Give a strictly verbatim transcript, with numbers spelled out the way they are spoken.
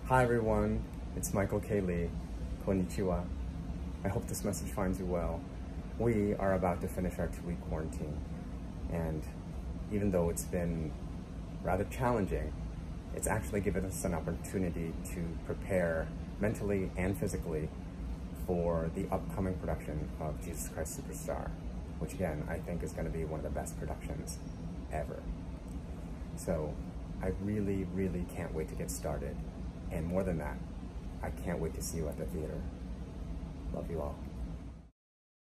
Hi everyone, it's 마이클리. Konnichiwa. I hope this message finds you well. We are about to finish our two-week quarantine, and even though it's been rather challenging, it's actually given us an opportunity to prepare mentally and physically for the upcoming production of Jesus Christ Superstar, which again, I think is going to be one of the best productions ever. So I really, really can't wait to get started. And more than that, I can't wait to see you at the theater. Love you all.